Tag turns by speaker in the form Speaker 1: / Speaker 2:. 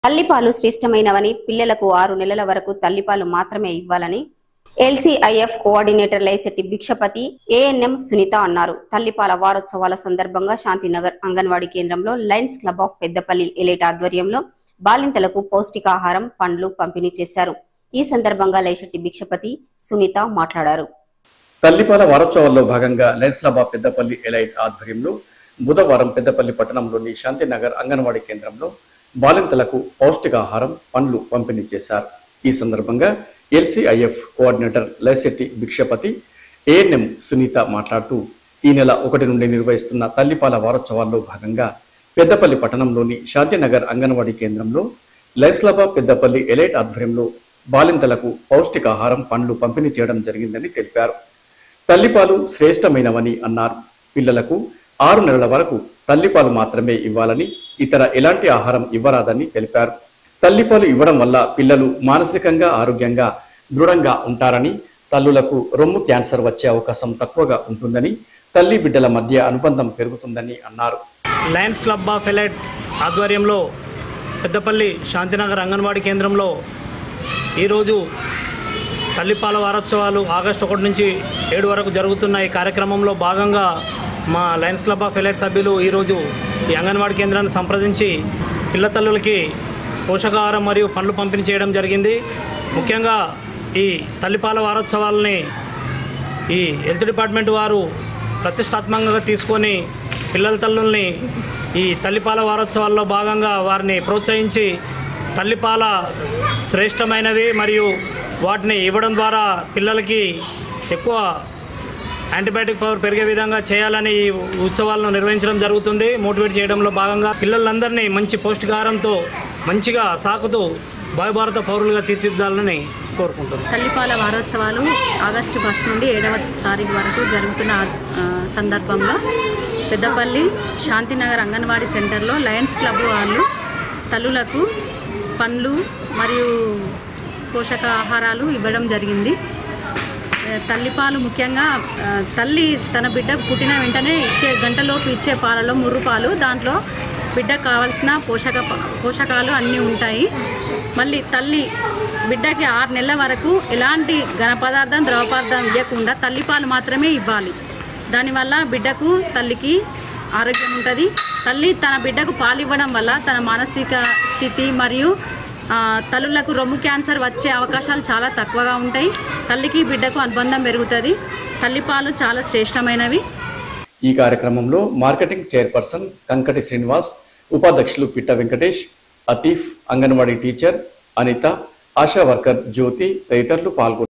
Speaker 1: తల్లిపాలు శ్రేష్టమైనవని పిల్లలకు 6 నెలల వరకు తల్లిపాలు మాత్రమే ఇవ్వాలని LCIF coordinator Laisetti Bhikshapathi ANM Sunitha అన్నారు. తల్లిపాల వారోత్సవాల సందర్భంగా శాంతినగర్ అంగన్వాడీ కేంద్రంలో lions club of Peddapalli elite ఆధ్వర్యంలో బాలింతలకు పౌష్టికాహారం పండ్లు పంపిణీ చేశారు. ఈ సందర్భంగా లైసెట్టి భిక్షపతి సునీత మాట్లాడారు.
Speaker 2: తల్లిపాల వారోత్సవాల్లో భాగంగా lions club of Peddapalli elite ఆధ్వర్యంలో బుధవారం పెద్దపల్లి పట్టణంలోని శాంతినగర్ అంగన్వాడీ కేంద్రంలో బాలింతలకు పౌష్టికాహారం పండ్లు పంపిణీ చేశారు. ఈ సందర్భంగా LCIF coordinator Laisetti Bhikshapathi ANM Sunitha మాట్లాడుతూ ఈ నెల 1 నుండి నిర్వహిస్తున్న తల్లిపాల వారోత్సవాల్లో భాగంగా పెద్దపల్లి పట్టణంలోని శాంతినగర్ అంగన్వాడీ కేంద్రంలో lions club of Peddapalli elite ఆధ్వర్యంలో బాలింతలకు పౌష్టికాహారం పండ్లు పంపిణీ చేయడం జరిగిందని తెలిపారు. తల్లిపాలు శ్రేష్టమైనవని అన్నారు. పిల్లలకు 6 నెలల వరకు తల్లిపాలు మాత్రమే ఇవ్వాలని, ఇతర ఎలాంటి ఆహారం ఇవ్వరాదని తెలిపారు. తల్లిపాలు ఇవ్వడం వల్ల పిల్లలు మానసికంగా ఆరోగ్యంగా దృఢంగా ఉంటారని, తల్లులకు రొమ్ము క్యాన్సర్ వచ్చే అవకాశం తక్కువగా ఉంటుందని, తల్లి బిడ్డల మధ్య అనుబంధం పెరుగుతుందని అన్నారు.
Speaker 3: లయన్స్ క్లబ్ ఆఫ్ ఎలైట్ ఆధ్వర్యంలో పెద్దపల్లి శాంతినగర్ అంగన్వాడీ కేంద్రంలో ఈరోజు తల్లిపాల వారోత్సవాలు ఆగస్టు 1 నుంచి 7 వరకు జరుగుతున్న ఈ కార్యక్రమంలో భాగంగా మా లయన్స్ క్లబ్ ఆఫ్ ఎలైట్ సభ్యులు ఈరోజు ఈ అంగన్వాడీ కేంద్రాన్ని సంప్రదించి పిల్ల తల్లులకి పోషకాహారం మరియు పండ్లు పంపిణీ చేయడం జరిగింది. ముఖ్యంగా ఈ తల్లిపాల వారోత్సవాలని ఈ హెల్త్ డిపార్ట్మెంట్ వారు ప్రతిష్టాత్మకంగా తీసుకొని పిల్లల తల్లుల్ని ఈ తల్లిపాల వారోత్సవాల్లో భాగంగా వారిని ప్రోత్సహించి తల్లిపాల శ్రేష్టమైనవి మరియు వాటిని ఇవ్వడం ద్వారా పిల్లలకి ఎక్కువ యాంటీబయాటిక్ పవర్ పెరిగే విధంగా చేయాలని ఈ ఉత్సవాలను నిర్వహించడం జరుగుతుంది. మోటివేట్ చేయడంలో భాగంగా పిల్లలందరినీ మంచి పౌష్టికాహారంతో మంచిగా సాకుతూ భారత పౌరులుగా తీర్చిదిద్దాలని కోరుకుంటున్నాను.
Speaker 4: తల్లిపాల వారోత్సవాలు ఆగస్టు 1 నుండి 7వ తారీఖు వరకు జరుగుతున్న సందర్భంగా పెద్దపల్లి శాంతినగర్ అంగన్వాడీ సెంటర్లో లయన్స్ క్లబ్ వాళ్ళు తల్లులకు పండ్లు మరియు పోషకాహారాలు ఇవ్వడం జరిగింది. తల్లిపాలు ముఖ్యంగా తల్లి తన బిడ్డకు పుట్టిన వెంటనే గంటలోపు ఇచ్చే పాలలో ముర్రుపాలు, దాంట్లో బిడ్డకు కావాల్సిన పోషకాలు అన్నీ ఉంటాయి. మళ్ళీ తల్లి బిడ్డకి 6 నెలల వరకు ఎలాంటి ఘన పదార్థం ద్రవ పదార్థం ఇవ్వకుండా తల్లిపాలు మాత్రమే ఇవ్వాలి. దానివల్ల బిడ్డకు తల్లికి ఆరోగ్యం ఉంటుంది. తల్లి తన బిడ్డకు పాలు ఇవ్వడం వల్ల తన మానసిక స్థితి మరియు తల్లులకు రొమ్ము క్యాన్సర్ వచ్చే అవకాశాలు చాలా తక్కువగా ఉంటాయి. తల్లికి బిడ్డకు అనుబంధం పెరుగుతుంది. తల్లిపాలు చాలా శ్రేష్టమైనవి.
Speaker 2: ఈ కార్యక్రమంలో మార్కెటింగ్ చైర్పర్సన్ కంకటి శ్రీనివాస్, ఉపాధ్యక్షులు పిట్ట వెంకటేష్, అతీఫ్, అంగన్వాడీ టీచర్ అనిత, ఆశా వర్కర్ జ్యోతి తదితరులు పాల్గొన్నారు.